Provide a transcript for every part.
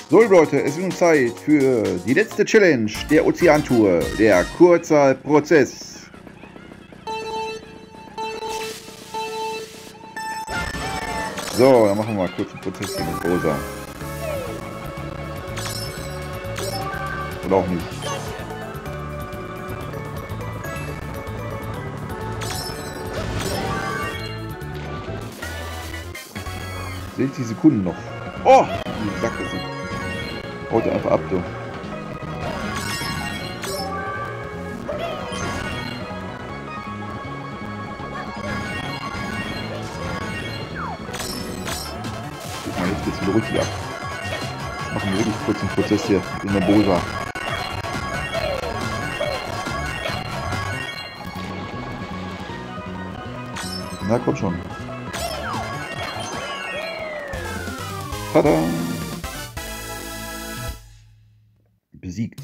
So Leute, es ist nun Zeit für die letzte Challenge der Ozeantour, der Kurzwahlprozess. So, dann machen wir mal kurz einen Prozess hier mit Rosa. Oder auch nicht. 60 Sekunden noch. Oh, die Sacke sind. Haut einfach ab, du. Guck mal, jetzt geht's wieder richtig ab. Jetzt machen wir wirklich kurz einen Prozess hier in der Bosa. Na, komm schon. Tada! Besiegt.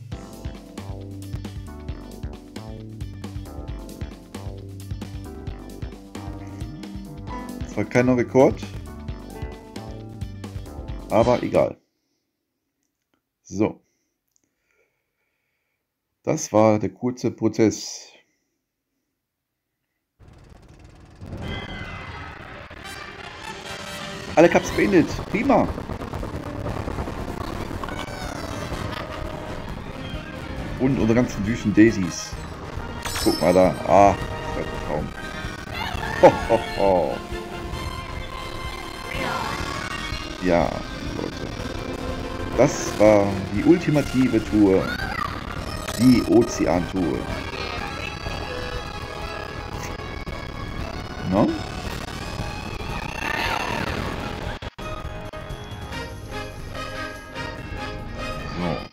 Zwar keiner Rekord, aber egal. So. Das war der kurze Prozess. Alle Cups beendet. Prima. Und unsere ganzen süßen Daisies. Guck mal da. Ah, das ist ein Traum. Ho, ho, ho. Ja, Leute. Das war die ultimative Tour. Die Ozeantour. No? So.